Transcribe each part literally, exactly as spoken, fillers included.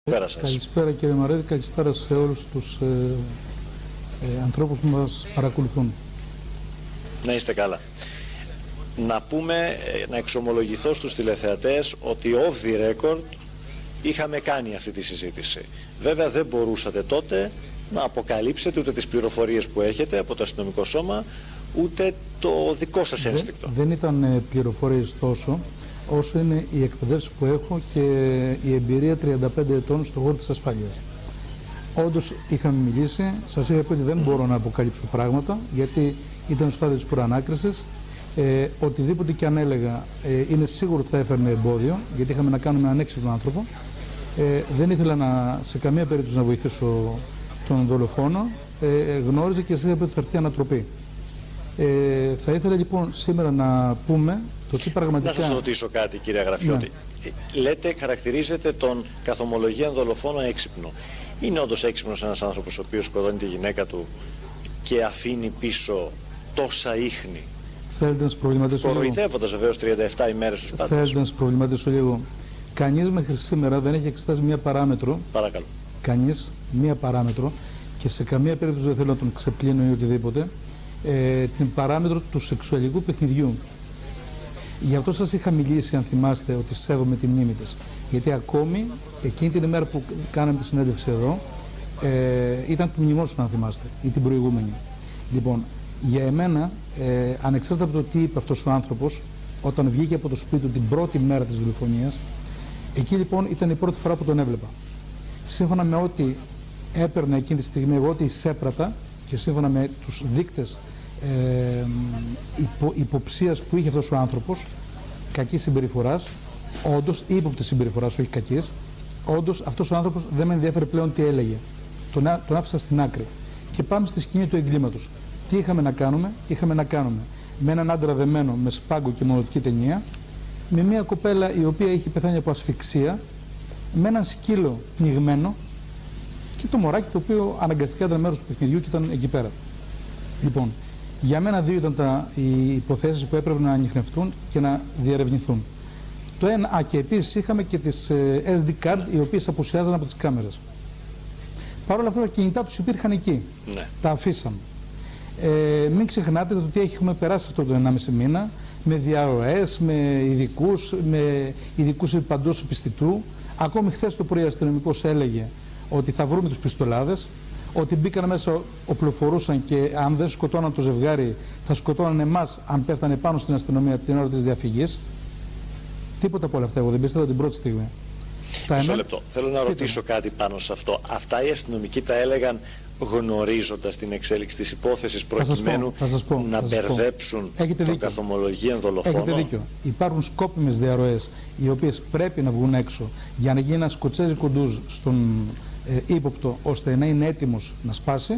Καλησπέρα σας. Καλησπέρα κύριε Μαρέδη, καλησπέρα σε όλους τους ε, ε, ανθρώπους που μας παρακολουθούν. Να είστε καλά. Να πούμε, να εξομολογηθώ στους τηλεθεατές ότι off the record είχαμε κάνει αυτή τη συζήτηση. Βέβαια δεν μπορούσατε τότε να αποκαλύψετε ούτε τις πληροφορίες που έχετε από το αστυνομικό σώμα, ούτε το δικό σας ένστικτο. Δεν, δεν ήταν πληροφορίες τόσο, όσο είναι η εκπαιδεύση που έχω και η εμπειρία τριάντα πέντε ετών στον χώρο της ασφάλειας. Όντως είχαμε μιλήσει, σας είχα πει ότι δεν μπορώ να αποκαλύψω πράγματα, γιατί ήταν στο στάδιο της προανάκρισης. Ε, οτιδήποτε και αν έλεγα ε, είναι σίγουρο ότι θα έφερνε εμπόδιο, γιατί είχαμε να κάνουμε έναν έξυπνο άνθρωπο. Ε, δεν ήθελα να, σε καμία περίπτωση να βοηθήσω τον δολοφόνο. Ε, γνώριζε και σας είπα ότι θα έρθει ανατροπή. Ε, θα ήθελα λοιπόν σήμερα να πούμε το τι πραγματικά... Να σας ρωτήσω κάτι κύριε Γραφιώτη. Ναι. Λέτε, χαρακτηρίζετε τον καθομολογία δολοφόνο έξυπνο. Είναι όντως έξυπνος ένας άνθρωπος ο οποίος σκοτώνει τη γυναίκα του και αφήνει πίσω τόσα ίχνη? Θέλετε να σας προβληματίσω λίγο? Κοροϊδεύοντας βεβαίως τριάντα επτά ημέρες τους πάντες. Θέλετε να σας προβληματίσω λίγο? Κανείς μέχρι σήμερα δεν έχει εξετάσει μία παράμετρο. Παρακαλώ. Κανείς μία παράμετρο, και σε καμία περίπτωση δεν θέλω να τον ξεπλύνω ή οτιδήποτε, ε, την παράμετρο του σεξουαλικού παιχνιδιού. Γι' αυτό σας είχα μιλήσει, αν θυμάστε, ότι σέβομαι τη μνήμη της. Γιατί ακόμη εκείνη την ημέρα που κάναμε τη συνέντευξη εδώ, ε, ήταν του μνημόσυνου, αν θυμάστε, ή την προηγούμενη. Λοιπόν, για εμένα, ε, ανεξάρτητα από το τι είπε αυτός ο άνθρωπος, όταν βγήκε από το σπίτι του την πρώτη μέρα της δολοφονίας, εκεί λοιπόν ήταν η πρώτη φορά που τον έβλεπα. Σύμφωνα με ό,τι έπαιρνε εκείνη τη στιγμή, εγώ ό,τι εισέπρατα, και σύμφωνα με τους δείκτες ε, υπο, υποψίας που είχε αυτός ο άνθρωπος, κακής συμπεριφοράς, όντως, ή ύποπτης συμπεριφοράς, όχι κακής, όντως αυτός ο άνθρωπος δεν με ενδιαφέρει πλέον τι έλεγε. Τον, τον άφησα στην άκρη. Και πάμε στη σκηνή του εγκλήματος. Τι είχαμε να κάνουμε? Είχαμε να κάνουμε με έναν άντρα δεμένο με σπάγκο και μονοτική ταινία, με μια κοπέλα η οποία είχε πεθάνει από ασφυξία, με έναν σκύλο πνιγμένο και το μωράκι το οποίο αναγκαστικά ήταν μέρος του παιχνιδιού και ήταν εκεί πέρα. Λοιπόν, για μένα δύο ήταν τα, οι υποθέσεις που έπρεπε να ανιχνευτούν και να διερευνηθούν. Το ένα, α, και επίσης είχαμε και τις ε, ες ντι card, οι οποίες απουσιάζαν από τις κάμερες. Παρ' όλα αυτά τα κινητά τους υπήρχαν εκεί. Ναι. Τα αφήσαμε. Ε, μην ξεχνάτε το τι έχουμε περάσει αυτό το ενάμιση μήνα, με διαρροές, με ειδικούς, με ειδικούς παντός πιστητού. Ακόμη χθες το πρωί αστυνομικός έλεγε ότι θα βρούμε τους πιστολάδες, ότι μπήκαν μέσα, οπλοφορούσαν και αν δεν σκοτώναν το ζευγάρι θα σκοτώναν εμάς αν πέφτανε πάνω στην αστυνομία την ώρα της διαφυγής. Τίποτα από όλα αυτά εγώ δεν πίστευα την πρώτη στιγμή. Μισό λεπτό. Θέλω να ρωτήσω κάτι πάνω σε αυτό. Αυτά οι αστυνομικοί τα έλεγαν γνωρίζοντας την εξέλιξη της υπόθεσης προκειμένου θα σας πω, θα σας πω, να θα σας μπερδέψουν τον καθομολογία δολοφόνο? Έχετε δίκιο. Υπάρχουν σκόπιμες διαρροές οι οποίες πρέπει να βγουν έξω για να γίνει ένα σκοτσέζικο ντουζ στον ε, ύποπτο, ώστε να είναι έτοιμος να σπάσει.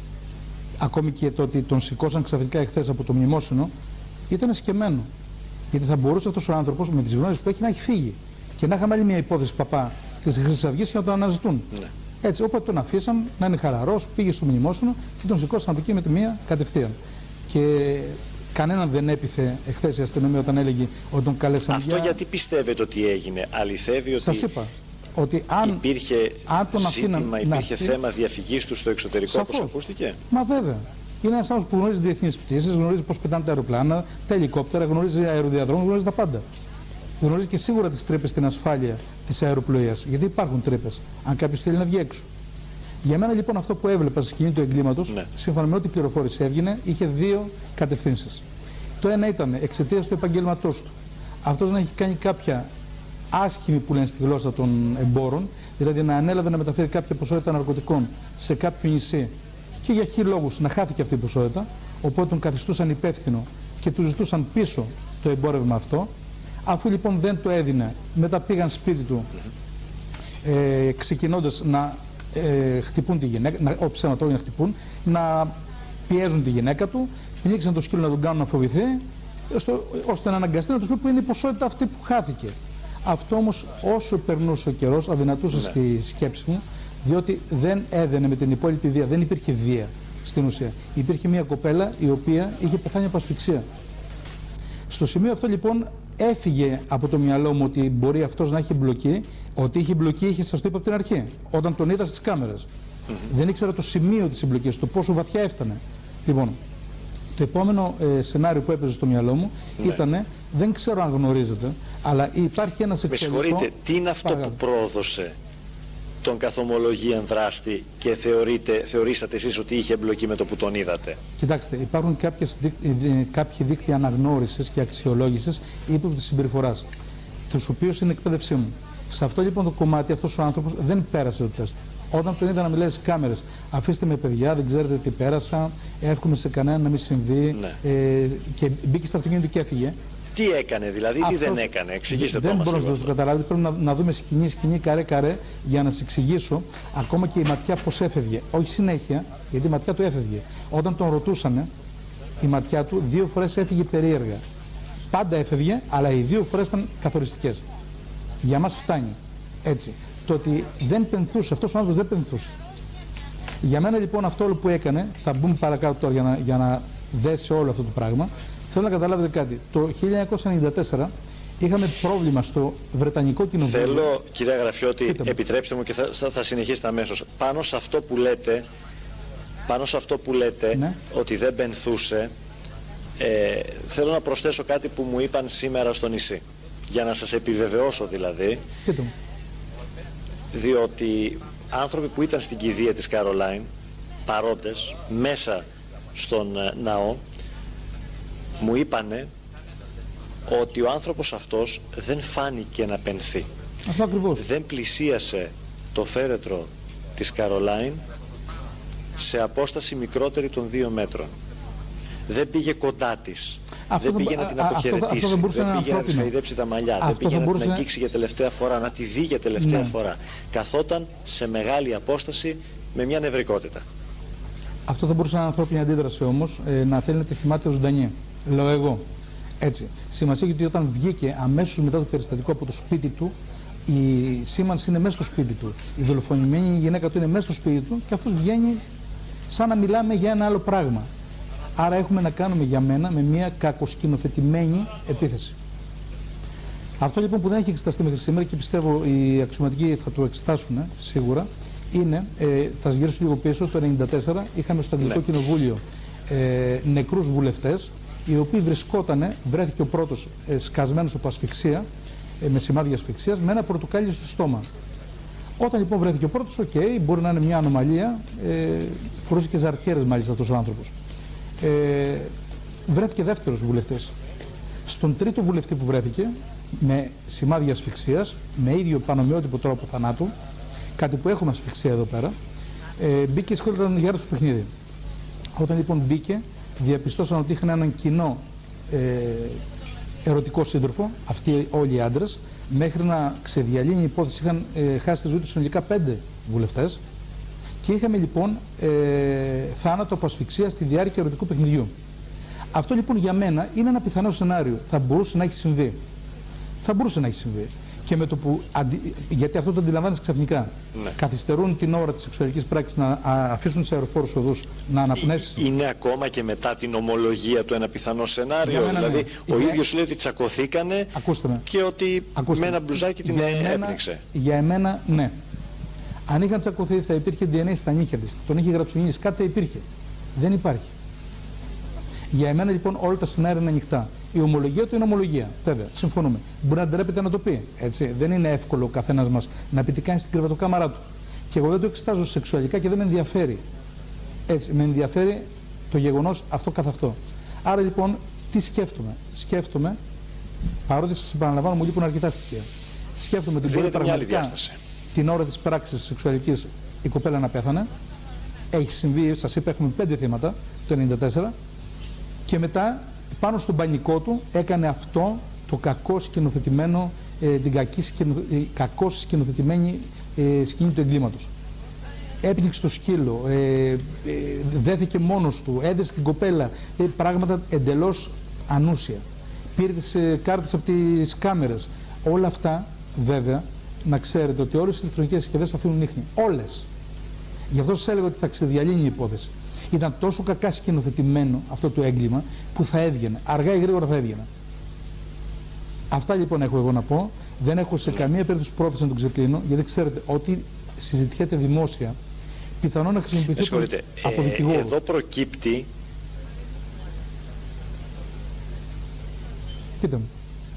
Ακόμη και το ότι τον σηκώσαν ξαφνικά εχθές από το μνημόσυνο ήταν σκεμμένο. Γιατί θα μπορούσε αυτός ο άνθρωπος με τις γνώσεις που έχει να έχει φύγει και να είχαμε άλλη μια υπόθεση παπά της Χρυσής Αυγής και να τον αναζητούν. Ναι. Έτσι, όποτε τον αφήσαν να είναι χαλαρός, πήγε στο μνημόσυνο και τον σηκώσαν από εκεί με τη μία κατευθείαν. Και κανέναν δεν έπιθε εχθές η αστυνομία όταν έλεγε ότι τον καλέσαν. Αυτό για... γιατί πιστεύετε ότι έγινε? Αληθεύει ότι σας είπα, ότι αν, υπήρχε αν τον ζήτημα, υπήρχε να... θέμα διαφυγής του στο εξωτερικό, όπως ακούστηκε? Μα βέβαια. Είναι ένας άνθρωπος που γνωρίζει διεθνείς πτήσεις, γνωρίζει πώς πετάνε τα αεροπλάνα, τα ελικόπτερα, γνωρίζει αεροδιαδρόμους, γνωρίζει τα πάντα. Γνωρίζει και σίγουρα τις τρύπες στην ασφάλεια της αεροπλοείας, γιατί υπάρχουν τρύπες, αν κάποιος θέλει να βγει έξω. Για μένα λοιπόν αυτό που έβλεπα στη σκηνή του εγκλήματος, ναι, σύμφωνα με ό,τι πληροφόρηση έβγαινε, είχε δύο κατευθύνσεις. Το ένα ήταν εξαιτίας του επαγγέλματός του. Αυτός να έχει κάνει κάποια άσχημη, που λένε στη γλώσσα των εμπόρων, δηλαδή να ανέλαβε να μεταφέρει κάποια ποσότητα ναρκωτικών σε κάποιο νησί και για χι λόγους να χάθηκε αυτή η ποσότητα, οπότε τον καθιστούσαν υπεύθυνο και του ζητούσαν πίσω το εμπόρευμα αυτό. Αφού λοιπόν δεν το έδινε, μετά πήγαν σπίτι του, ε, ξεκινώντας να ε, χτυπούν τη γυναίκα, να, ό, ψέματα, όχι να χτυπούν, να πιέζουν τη γυναίκα του, πνίξαν το σκύλο να τον κάνουν να φοβηθεί, στο, ώστε να αναγκαστεί να τους πει που είναι η ποσότητα αυτή που χάθηκε. Αυτό όμως όσο περνούσε ο καιρός αδυνατούσε, ναι, στη σκέψη μου, διότι δεν έδαινε με την υπόλοιπη βία, δεν υπήρχε βία στην ουσία. Υπήρχε μια κοπέλα η οποία είχε πεθάνει από ασφυξία. Στο σημείο αυτό λοιπόν έφυγε από το μυαλό μου ότι μπορεί αυτός να έχει εμπλοκή. Ότι είχε εμπλοκή, είχε, σας το είπα από την αρχή, όταν τον είδα στις κάμερες. Mm-hmm. Δεν ήξερα το σημείο της εμπλοκής, το πόσο βαθιά έφτανε. Λοιπόν, το επόμενο ε, σενάριο που έπαιζε στο μυαλό μου ναι. ήταν, δεν ξέρω αν γνωρίζετε, αλλά υπάρχει ένα σεξουαλικό... Με συγχωρείτε, τι είναι αυτό Παρακαλώ. που πρόδωσε τον καθομολογίαν δράστη και θεωρείτε, θεωρήσατε εσείς ότι είχε εμπλοκή με το που τον είδατε? Κοιτάξτε, υπάρχουν κάποιες, κάποιοι δίκτυοι αναγνώρισης και αξιολόγησης ύποπτης της συμπεριφοράς, τους οποίους είναι εκπαίδευσή μου. Σε αυτό λοιπόν το κομμάτι, αυτός ο άνθρωπος δεν πέρασε το τεστ. Όταν τον είδα να μιλάει στις κάμερες, αφήστε με παιδιά, δεν ξέρετε τι πέρασα, εύχομαι σε κανένα να μην συμβεί, ναι. ε, και μπήκε στο αυτοκίνητο και έφυγε. Τι έκανε δηλαδή, αυτός, τι δεν έκανε, εξηγήστε το μας. Δεν μπορώ να το καταλάβετε, πρέπει να, να δούμε σκηνή, σκηνή, καρέ, καρέ, για να σας εξηγήσω ακόμα και η ματιά πώς έφευγε. Όχι συνέχεια, γιατί η ματιά του έφευγε. Όταν τον ρωτούσανε, η ματιά του δύο φορές έφυγε περίεργα. Πάντα έφευγε, αλλά οι δύο φορές ήταν καθοριστικές. Για μας φτάνει. Έτσι. Το ότι δεν πενθούσε, αυτός ο άνθρωπος δεν πενθούσε. Για μένα λοιπόν αυτό όλο που έκανε, θα μπούμε παρακάτω τώρα για να, για να δέσει όλο αυτό το πράγμα, θέλω να καταλάβετε κάτι. Το χίλια εννιακόσια ενενήντα τέσσερα είχαμε πρόβλημα στο Βρετανικό Κοινοβούλιο. Θέλω, κυρία Γραφιώτη, επιτρέψτε μου και θα, θα, θα συνεχίσετε αμέσως. Πάνω σε αυτό που λέτε, πάνω σε αυτό που λέτε ναι. ότι δεν πενθούσε, ε, θέλω να προσθέσω κάτι που μου είπαν σήμερα στο νησί. Για να σας επιβεβαιώσω δηλαδή, διότι άνθρωποι που ήταν στην κηδεία της Καρολάιν, παρόντες, μέσα στον ναό, μου είπανε ότι ο άνθρωπος αυτός δεν φάνηκε να πενθεί. Αυτό ακριβώς. Δεν πλησίασε το φέρετρο της Καρολάιν σε απόσταση μικρότερη των δύο μέτρων. Δεν πήγε κοντά της. Αυτό δεν πήγε θα, να την αποχαιρετήσει, αυτό, αυτό δεν, δεν πήγε να της χαϊδέψει τα μαλλιά, αυτό δεν πήγε μπορούσε... να την αγγίξει για τελευταία φορά, να τη δει για τελευταία ναι. φορά. Καθόταν σε μεγάλη απόσταση με μια νευρικότητα. Αυτό θα μπορούσε να είναι ανθρώπινη αντίδραση όμως, ε, να θέλει να τη θυμάται ζωντανή. Λέω εγώ. Έτσι. Σημασία έχει ότι όταν βγήκε αμέσως μετά το περιστατικό από το σπίτι του, η σήμανση είναι μέσα στο σπίτι του. Η δολοφονημένη γυναίκα του είναι μέσα στο σπίτι του και αυτός βγαίνει σαν να μιλάμε για ένα άλλο πράγμα. Άρα έχουμε να κάνουμε για μένα με μια κακοσκηνοθετημένη επίθεση. Αυτό λοιπόν που δεν έχει εξεταστεί μέχρι σήμερα και πιστεύω οι αξιωματικοί θα το εξετάσουν σίγουρα, είναι, ε, θα σας γυρίσω λίγο πίσω, το χίλια εννιακόσια ενενήντα τέσσερα είχαμε στο Αγγλικό ναι. Κοινοβούλιο ε, νεκρούς βουλευτές, οι οποίοι βρισκότανε, βρέθηκε ο πρώτος ε, σκασμένος από ασφυξία, ε, με σημάδια ασφυξίας, με ένα πορτοκάλι στο στόμα. Όταν λοιπόν βρέθηκε ο πρώτος, οκ, okay, μπορεί να είναι μια ανομαλία, ε, φορούσε και ζαρτιέρες μάλιστα αυτός ο άνθρωπος. Ε, βρέθηκε δεύτερος βουλευτής. Στον τρίτο βουλευτή που βρέθηκε, με σημάδια ασφυξίας, με ίδιο πανομοιότυπο τρόπο θανάτου, κάτι που έχουμε ασφυξία εδώ πέρα, ε, μπήκε και σχόλιταν για το παιχνίδι. Όταν λοιπόν μπήκε, διαπιστώσαν ότι είχαν έναν κοινό ε, ερωτικό σύντροφο, αυτοί όλοι οι άντρες, μέχρι να ξεδιαλύνει η υπόθεση είχαν ε, χάσει τη ζωή τους συνολικά πέντε βουλευτές και είχαμε λοιπόν ε, θάνατο από ασφυξία στη διάρκεια ερωτικού παιχνιδιού. Αυτό λοιπόν για μένα είναι ένα πιθανό σενάριο. Θα μπορούσε να έχει συμβεί. Θα μπορούσε να έχει συμβεί. Και με το που, αντι... γιατί αυτό το αντιλαμβάνεσαι ξαφνικά. Ναι. Καθυστερούν την ώρα της σεξουαλικής πράξης να αφήσουν σε αεροφόρους οδούς να αναπνεύσει. Είναι ακόμα και μετά την ομολογία του ένα πιθανό σενάριο. Μένα, δηλαδή, ναι. ο για... ίδιος λέει ότι τσακωθήκανε και ότι Ακούστε. με ένα μπλουζάκι την έπνιξε. Για εμένα, ναι. Αν είχαν τσακωθεί, θα υπήρχε ντι εν έι στα νύχια της. Τον είχε γραψουνίσει. Κάτι υπήρχε. Δεν υπάρχει. Για εμένα λοιπόν όλα τα σενάρια είναι ανοιχτά. Η ομολογία του είναι ομολογία. Βέβαια, συμφωνούμε. Μπορεί να ντρέπεται να το πει. Έτσι. Δεν είναι εύκολο ο καθένας μας να πει τι κάνει στην κρεβατοκάμαρά του. Και εγώ δεν το εξετάζω σεξουαλικά και δεν με ενδιαφέρει. Έτσι, με ενδιαφέρει το γεγονός αυτό καθ' αυτό. Άρα λοιπόν, τι σκέφτομαι. Σκέφτομαι, παρότι σας επαναλαμβάνω, μου λείπουν αρκετά στοιχεία. Σκέφτομαι ότι μπορεί πραγματικά την ώρα της πράξης σεξουαλικής η κοπέλα να πέθανε. Έχει συμβεί, σας είπα, έχουμε πέντε θύματα το ενενήντα τέσσερα. Και μετά, πάνω στον πανικό του, έκανε αυτό το κακό σκηνοθετημένο, ε, την κακή σκηνο, ε, κακώς σκηνοθετημένη ε, σκηνή του εγκλήματος. Έπνιξε το σκύλο, ε, ε, δέθηκε μόνος του, έδεσε την κοπέλα, ε, πράγματα εντελώς ανούσια. Πήρε τις ε, κάρτες από τις κάμερες. Όλα αυτά, βέβαια, να ξέρετε ότι όλες οι ηλεκτρονικές συσκευές αφήνουν ίχνη. Όλες. Γι' αυτό σας έλεγα ότι θα ξεδιαλύνει η υπόθεση. Ήταν τόσο κακά σκηνοθετημένο αυτό το έγκλημα που θα έβγαινε. Αργά ή γρήγορα θα έβγαινε. Αυτά λοιπόν έχω εγώ να πω. Δεν έχω σε καμία περίπτωση πρόθεση να τον ξεπλύνω, γιατί ξέρετε ότι συζητιέται δημόσια, πιθανόν να χρησιμοποιηθεί από δικηγόρους. Ε, εδώ προκύπτει. Πείτε μου.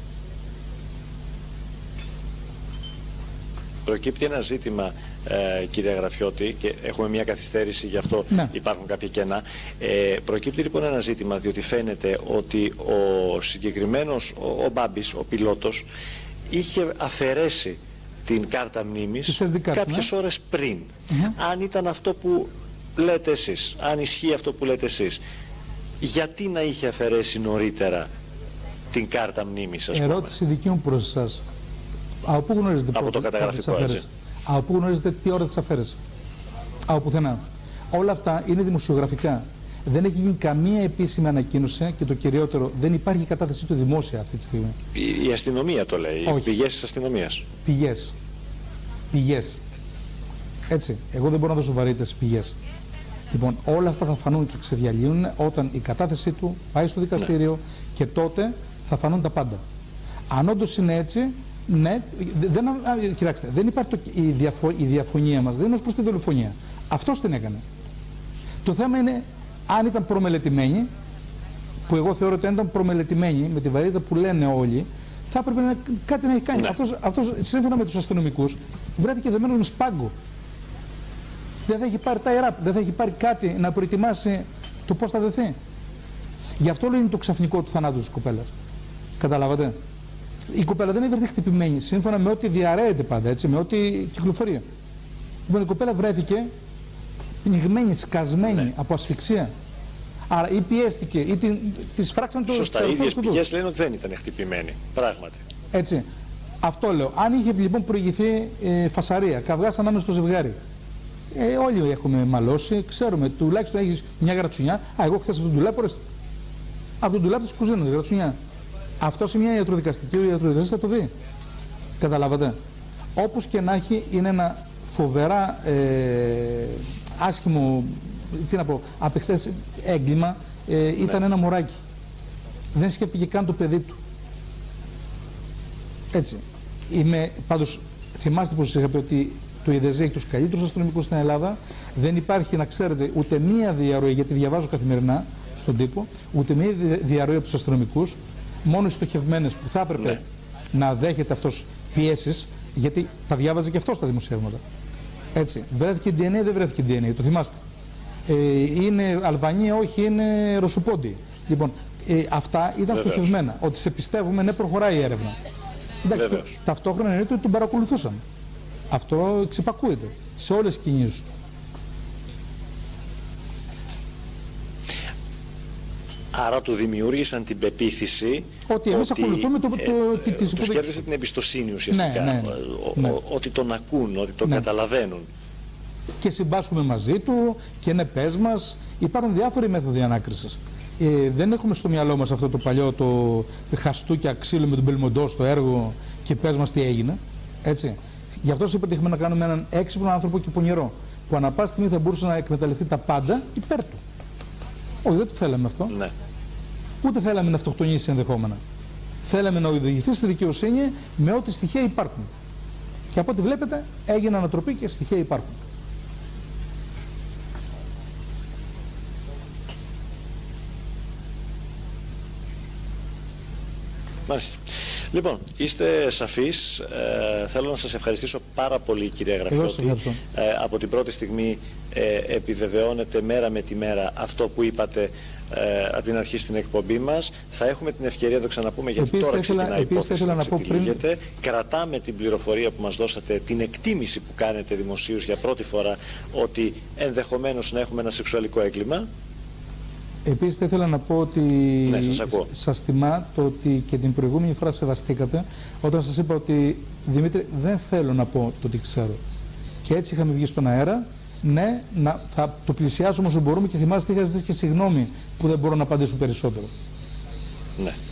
Προκύπτει ένα ζήτημα, ε, κύριε Γραφιώτη, και έχουμε μια καθυστέρηση, γι' αυτό ναι. υπάρχουν κάποια κενά. Ε, προκύπτει λοιπόν ένα ζήτημα, διότι φαίνεται ότι ο συγκεκριμένος, ο, ο Μπάμπης, ο πιλότος, είχε αφαιρέσει την κάρτα μνήμης κάποιες ναι. ώρες πριν. Mm-hmm. Αν ήταν αυτό που λέτε εσείς, αν ισχύει αυτό που λέτε εσείς, γιατί να είχε αφαιρέσει νωρίτερα την κάρτα μνήμης, ας πούμε? Ερώτηση δική μου προς εσάς. Από πού γνωρίζετε από το καταγραφικό, έτσι. Από πού γνωρίζετε τι ώρα της αφαίρεσης? Από πουθενά. Όλα αυτά είναι δημοσιογραφικά. Δεν έχει γίνει καμία επίσημη ανακοίνωση και το κυριότερο, δεν υπάρχει κατάθεσή του δημόσια αυτή τη στιγμή. Η, η αστυνομία το λέει, οι πηγές της αστυνομίας. Πηγές. Πηγές. Έτσι. Εγώ δεν μπορώ να δώσω βαρύτητες πηγές. Λοιπόν, όλα αυτά θα φανούν και ξεδιαλύουν όταν η κατάθεσή του πάει στο δικαστήριο, ναι. και τότε θα φανούν τα πάντα. Αν όντως είναι έτσι, ναι, δεν, α, κοιτάξτε, δεν υπάρχει το, η, διαφο, η διαφωνία μας, δεν είναι ως προς τη δολοφονία. Αυτός την έκανε. Το θέμα είναι αν ήταν προμελετημένοι, που εγώ θεωρώ ότι αν ήταν προμελετημένοι με τη βαρύτητα που λένε όλοι, θα έπρεπε να, κάτι να έχει κάνει. Ναι. Αυτός, αυτός, σύμφωνα με τους αστυνομικούς, βρέθηκε δεμένος με σπάγκο. Δεν θα έχει πάρει tie wrap, δεν θα έχει πάρει κάτι να προετοιμάσει το πώς θα δεθεί. Γι' αυτό λέει είναι το ξαφνικό του θανάτου της κοπέλας. Καταλάβατε. Η κοπέλα δεν ήταν χτυπημένη, σύμφωνα με ό,τι διαρρέεται πάντα, έτσι, με ό,τι κυκλοφορεί. Λοιπόν, η κοπέλα βρέθηκε πνιγμένη, σκασμένη, ναι. από ασφυξία. Άρα ή πιέστηκε ή την, της φράξαν το... Σωστά, οι ίδιες πηγές λένε ότι δεν ήταν χτυπημένη, πράγματι. Έτσι. Αυτό λέω. Αν είχε λοιπόν προηγηθεί ε, φασαρία, καυγάς ανάμεσα στο ζευγάρι. Ε, όλοι έχουμε μαλώσει, ξέρουμε, τουλάχιστον έχεις μια γρατσουνιά. Α, εγώ χθες από τον ντουλάπ, ορίστε. Από τον ντουλάπ της κουζίνας, γρατσουνιά. Αυτό σε μια ιατροδικαστική, ο ιατροδικαστής θα το δει. Καταλάβατε. Όπως και να έχει, είναι ένα φοβερά ε, άσχημο, τι να πω, απεχθές έγκλημα. Ε, ήταν ναι. ένα μωράκι. Δεν σκέφτηκε καν το παιδί του. Έτσι. Είμαι, πάντως, θυμάστε πως σας είχα πει ότι το ΙΔΕΖ έχει τους καλύτερους αστυνομικούς στην Ελλάδα. Δεν υπάρχει, να ξέρετε, ούτε μία διαρροή, γιατί διαβάζω καθημερινά στον τύπο, ούτε μία διαρροή από τους αστυνομικούς. Μόνο οι στοχευμένες που θα έπρεπε ναι. να δέχεται αυτός πιέσεις, γιατί τα διάβαζε και αυτό στα δημοσιεύματα. Έτσι. Βρέθηκε ντι εν έι, δεν βρέθηκε ντι εν έι, το θυμάστε. Ε, είναι Αλβανία, όχι, είναι Ρωσοπόντι. Λοιπόν, ε, αυτά ήταν Βεβαίως. στοχευμένα. Ότι σε πιστεύουμε, ναι, προχωράει η έρευνα. Εντάξει, το, ταυτόχρονα εννοείται ότι τον παρακολουθούσαν. Αυτό ξεπακούεται σε όλες τις κινήσεις του. Άρα του δημιούργησαν την πεποίθηση ότι εμείς ακολουθούμε το, το, το, ε, τις τους κέρδισε την εμπιστοσύνη ουσιαστικά, ναι, ναι, ναι. Ο, ναι. Ο, ότι τον ακούν, ότι τον ναι. καταλαβαίνουν. Και συμπάσχουμε μαζί του και ναι, πες μας. Υπάρχουν διάφοροι μέθοδοι ανάκρισης. Ε, δεν έχουμε στο μυαλό μας αυτό το παλιό το χαστούκια ξύλο με τον Μπελμοντό στο έργο και πες μας τι έγινε. Έτσι. Γι' αυτό σας είπα ότι έχουμε να κάνουμε έναν έξυπνο άνθρωπο και πονηρό, που ανά πάση στιγμή θα μπορούσε να εκμεταλλευτεί τα πάντα υπέρ του. Όχι, δεν το θέλαμε αυτό. Ναι. Ούτε θέλαμε να αυτοκτονήσει ενδεχόμενα. Θέλαμε να οδηγηθεί στη δικαιοσύνη με ό,τι στοιχεία υπάρχουν. Και από ό,τι βλέπετε έγινε ανατροπή και στοιχεία υπάρχουν. Μάλιστα. Λοιπόν, είστε σαφείς. Ε, θέλω να σας ευχαριστήσω πάρα πολύ, κυρία Γραφιώτη. Ε, από την πρώτη στιγμή ε, επιβεβαιώνετε μέρα με τη μέρα αυτό που είπατε ε, από την αρχή στην εκπομπή μας. Θα έχουμε την ευκαιρία να το ξαναπούμε, γιατί επίσης τώρα ξεκινάει η υπόθεση να, να πω πριν... Κρατάμε την πληροφορία που μας δώσατε, την εκτίμηση που κάνετε δημοσίως για πρώτη φορά, ότι ενδεχομένως να έχουμε ένα σεξουαλικό έγκλημα. Επίσης θα ήθελα να πω ότι ναι, σας, σας τιμά το ότι και την προηγούμενη φορά σεβαστήκατε όταν σας είπα ότι Δημήτρη δεν θέλω να πω το τι ξέρω. Και έτσι είχαμε βγει στον αέρα. Ναι, να, θα το πλησιάσουμε όσο μπορούμε και θυμάστε είχα ζητήσει και συγγνώμη που δεν μπορώ να απαντήσω περισσότερο. Ναι.